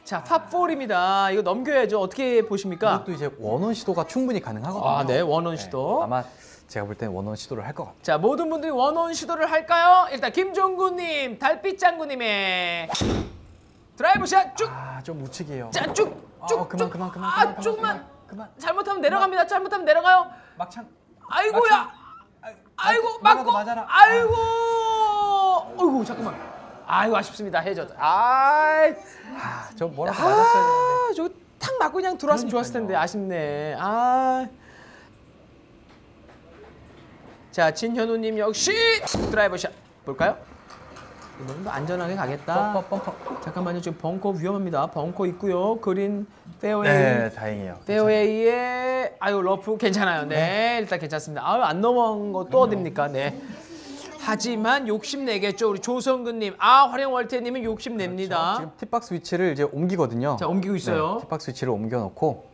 자, 팝4입니다. 이거 넘겨야죠. 어떻게 보십니까? 이것도 이제 원원 시도가 충분히 가능하거든요. 아, 네, 원원 시도. 네, 아마 제가 볼 때는 원원 시도를 할 것 같아요. 자, 모든 분들이 원원 시도를 할까요? 일단 김종구님, 달빛장구님의 드라이브 샷 쭉. 아, 좀 우측이에요. 자, 쭉. 그만. 조금만. 그만. 잘못하면 내려갑니다. 잘못하면 내려가요. 막창. 아이고야. 아이고, 맞고. 맞아라. 아이고. 어이구, 잠깐만. 아이고, 아쉽습니다. 해저드. 저 뭐라도 맞았어야 되는데. 저거 탁 맞고 그냥 들어왔으면 좋았을 텐데 아쉽네. 자, 진현우님 역시 드라이버 샷 볼까요? 이번엔 더 안전하게 가겠다. 벙커. 잠깐만요, 지금 벙커 위험합니다. 벙커 있고요. 그린 페어웨이. 네, 다행이에요. 페어웨이에 러프 괜찮아요. 네, 일단 괜찮습니다. 안 넘어간 거 또 어딥니까? 네. 하지만 욕심내겠죠. 우리 조성근님. 활용월태님은 욕심냅니다. 그렇죠. 지금 팁박스 위치를 이제 옮기거든요. 자, 옮기고 있어요. 네, 팁박스 위치를 옮겨놓고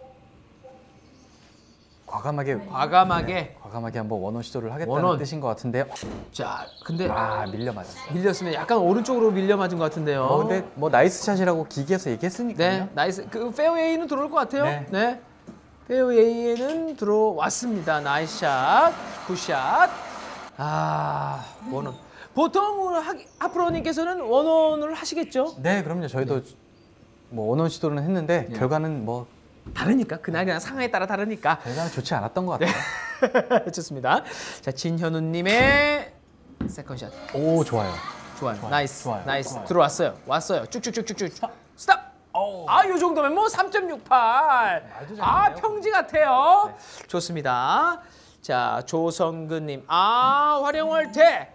과감하게 한번 원원 시도를 하겠다는 뜻인 것 같은데요. 자, 근데 밀려 맞았어요. 밀렸습니다. 약간 오른쪽으로 밀려 맞은 것 같은데요. 근데 뭐 나이스 샷이라고 기계에서 얘기했으니까요. 네, 나이스. 그 페어웨이는 들어올 것 같아요. 네. 네. 페어웨이에는 들어왔습니다. 나이스 샷, 굿샷. 원원. 보통 하프로님께서는 원원을 하시겠죠? 네, 그럼요. 저희도 뭐 원원 시도는 했는데 결과는 뭐 다르니까 그날 상황에 따라 다르니까 결과는 좋지 않았던 것 같아요. 좋습니다. 자, 진현우님의 세컨샷. 오, 좋아요. 나이스. 좋아요. 나이스. 들어왔어요. 왔어요. 쭉쭉쭉쭉쭉. 스탑. 요 정도면 뭐 3.68. 평지 같아요. 네. 좋습니다. 자, 조성근님. 활용월태.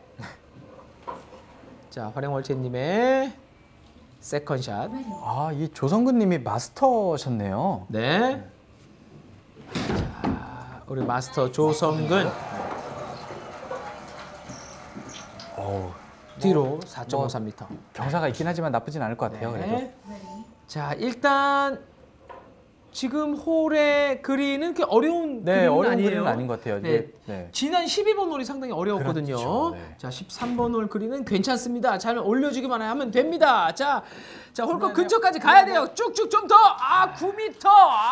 자, 활용월태님의 세컨샷. 이 조성근님이 마스터셨네요. 네. 자, 우리 마스터 조성근. 뒤로 4.53m. 경사가 있긴 하지만 나쁘진 않을 것 같아요. 그래도. 자, 일단 지금 홀의 그린은 그렇게 어려운 그린은 어려운 아니에요. 그린은 아닌 것 같아요. 네. 지난 12번 홀이 상당히 어려웠거든요. 그렇죠. 네. 자, 13번 홀 그린은 괜찮습니다. 잘 올려주기만 하면 됩니다. 자, 홀컵 근처까지 가야 돼요. 쭉쭉 좀 더. 9m.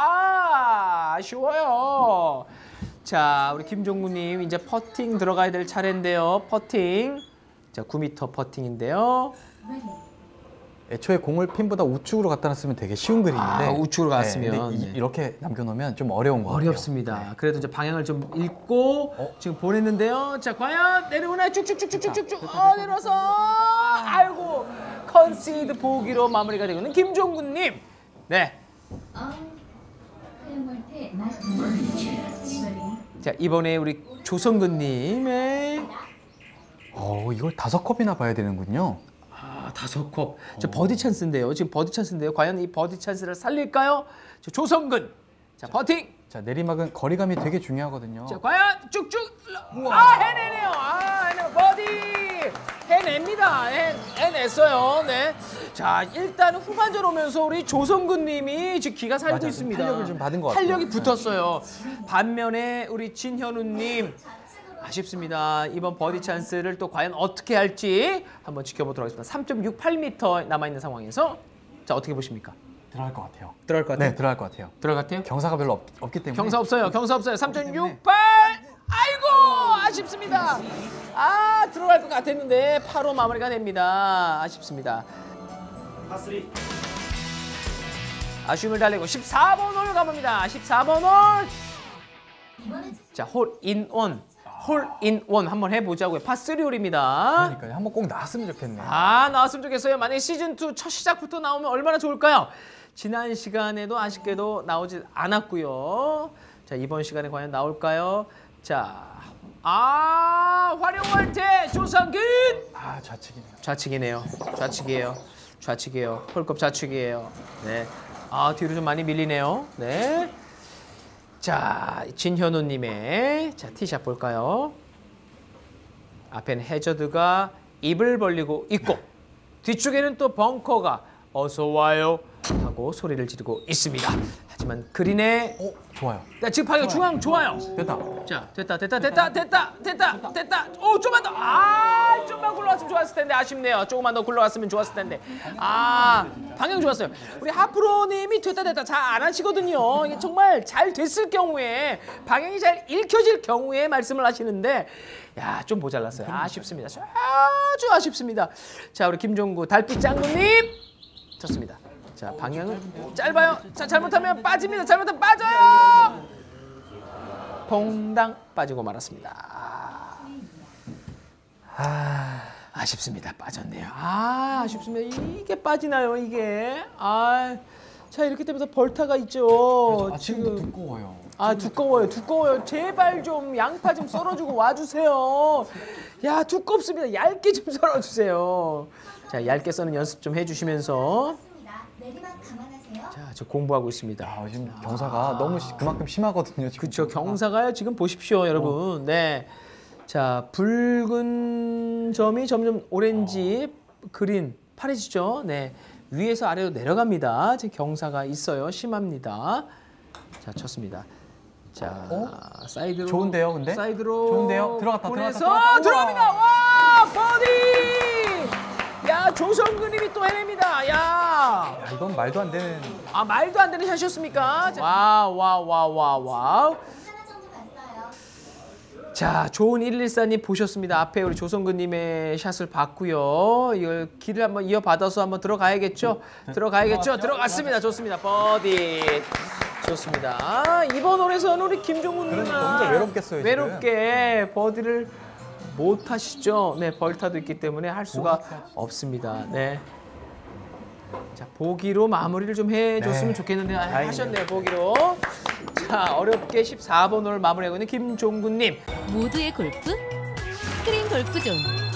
아쉬워요. 자, 우리 김종구님 이제 퍼팅 들어가야 될 차례인데요. 퍼팅. 자, 9m 퍼팅인데요. 애초에 공을 핀보다 우측으로 갖다 놨으면 되게 쉬운 그림인데 우측으로 갔으면 이렇게 남겨놓으면 좀 어려운 것 같아요. 어렵습니다. 네. 그래도 이제 방향을 좀 읽고 지금 보냈는데요. 자, 과연 내려오나요? 쭉쭉쭉쭉쭉쭉. 내려서 아이고 컨시드 보기로 마무리가 되고는 김종구님. 네. 자, 이번에 우리 조성근님의 이걸 5컵이나 봐야 되는군요. 5컵. 저 버디 찬스인데요. 지금 버디 찬스인데요. 과연 이 버디 찬스를 살릴까요? 저 조성근. 자, 퍼팅. 자, 내리막은 거리감이 되게 중요하거든요. 자, 과연 쭉쭉. 해내네요. 해내요. 버디. 해냅니다. 해냈어요. 네. 자, 일단 후반전 오면서 우리 조성근 님이 지금 기가 살고 있습니다. 탄력을 좀 받은 것 같아요. 탄력이 붙었어요. 반면에 우리 진현우 님 아쉽습니다. 이번 버디 찬스를 또 과연 어떻게 할지 한번 지켜보도록 하겠습니다. 3.68m 남아있는 상황에서 자, 어떻게 보십니까? 들어갈 것 같아요. 들어갈 것 같아요? 네, 들어갈 것 같아요. 들어갈 것 같아요? 경사가 별로 없기 때문에. 경사 없어요. 3.68. 아이고, 아쉽습니다. 들어갈 것 같았는데 8호 마무리가 됩니다. 아쉽습니다. 아쉬움을 달래고 14번 홀 가봅니다. 14번 홀. 자, 홀인원 한번 해보자고요. 파3 홀입니다. 그러니까요. 한번 꼭 나왔으면 좋겠네요. 나왔으면 좋겠어요. 만약에 시즌2 첫 시작부터 나오면 얼마나 좋을까요? 지난 시간에도 아쉽게도 나오지 않았고요. 자, 이번 시간에 과연 나올까요? 자, 활용월태 조성근. 좌측이네요. 좌측이에요. 홀컵 좌측이에요. 네. 뒤로 좀 많이 밀리네요. 네. 자, 진현우님의 티샷 볼까요? 앞에는 해저드가 입을 벌리고 있고 뒤쪽에는 또 벙커가 어서 와요 하고 라고 소리를 지르고 있습니다. 하지만 그린의 좋아요. 네, 지금 방향 중앙 좋아요. 됐다. 자, 됐다. 오, 좀만 더. 좀만 굴러갔으면 좋았을 텐데 아쉽네요. 조금만 더 굴러갔으면 좋았을 텐데. 방향 좋았어요. 우리 하프로님이 됐다 잘 안 하시거든요. 이게 정말 잘 됐을 경우에 방향이 잘 읽혀질 경우에 말씀을 하시는데, 야, 좀 모자랐어요. 아쉽습니다. 아주 아쉽습니다. 자, 우리 김종구 달빛 짱구님 좋습니다. 자, 방향은 짧아요. 자, 잘못하면 빠집니다. 잘못하면 빠져요. 퐁당 빠지고 말았습니다. 아쉽습니다. 빠졌네요. 아쉽습니다. 이게 빠지나요, 이게? 자, 이렇게 되면서 벌타가 있죠. 지금도 두꺼워요. 두꺼워요. 제발 좀 양파 좀 썰어주고 와주세요. 야, 두껍습니다. 얇게 좀 썰어주세요. 자, 얇게 써는 연습 좀 해주시면서. 자, 저 공부하고 있습니다. 지금 경사가 너무 그만큼 심하거든요. 지금. 그렇죠. 경사가요. 지금 보십시오, 여러분. 네. 자, 붉은 점이 점점 오렌지, 그린, 파래지죠. 네. 위에서 아래로 내려갑니다. 지금 경사가 있어요. 심합니다. 자, 쳤습니다. 자, 사이드로. 좋은데요, 근데? 사이드로. 좋은데요. 들어갔다. 들어갑니다. 와, 버디! 야, 조성근님이 또 해냅니다. 야, 이건 말도 안 되는. 말도 안 되는 샷이었습니까? 와우. 자, 좋은 114님 보셨습니다. 앞에 우리 조성근님의 샷을 봤고요. 이걸 길을 한번 이어받아서 한번 들어가야겠죠? 들어갔습니다. 좋습니다. 버디. 좋습니다. 이번 홀에서는 우리 김종훈 누나 혼자 외롭겠어요, 지금. 외롭게 버디를 못 하시죠. 네, 벌타도 있기 때문에 할 수가 없습니다. 네. 자, 보기로 마무리를 좀 해줬으면 좋겠는데 하셨네요. 보기로. 자, 어렵게 14번 홀 마무리하고 있는 김종군님. 모두의 골프 스크린 골프존.